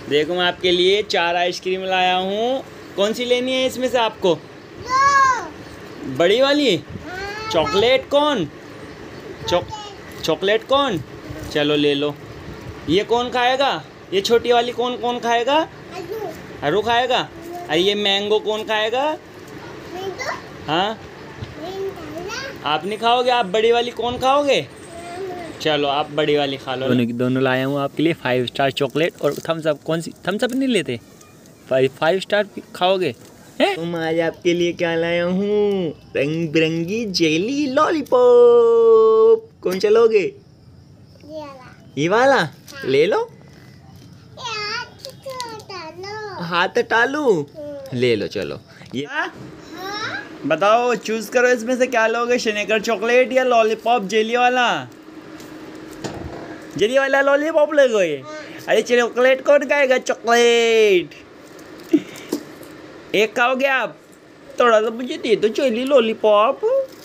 देखो मैं आपके लिए 4 आइसक्रीम लाया हूँ। कौन सी लेनी है इसमें से आपको? बड़ी वाली? चॉकलेट कौन? चॉकलेट कौन? चलो ले लो। ये कौन खाएगा? ये छोटी वाली कौन कौन खाएगा? अरू खाएगा। अरे ये मैंगो कौन खाएगा? हाँ आप नहीं खाओगे, आप बड़ी वाली कौन खाओगे? चलो आप बड़ी वाली खा लो। दोनों लाया हूँ आपके लिए 5 स्टार चॉकलेट और थम्स अप। कौन सी? थम्स अप नहीं लेते? 5 स्टार खाओगे हैं? तो मैं आज आपके लिए क्या लाया हूँ? रंग बिरंगी जेली लॉलीपॉप। कौन चलोगे? ये वाला ले लो। हाथ टालू ले लो। चलो ये बताओ, चूज करो इसमें से क्या लोगे, स्निकर चॉकलेट या लॉलीपॉप जेली वाला? जेली वाला लॉलीपॉप लोगे? अरे चॉकलेट कौन खाएगा? चॉकलेट एक खाओगे आप? थोड़ा सा मुझे दे दो जेली लॉलीपॉप।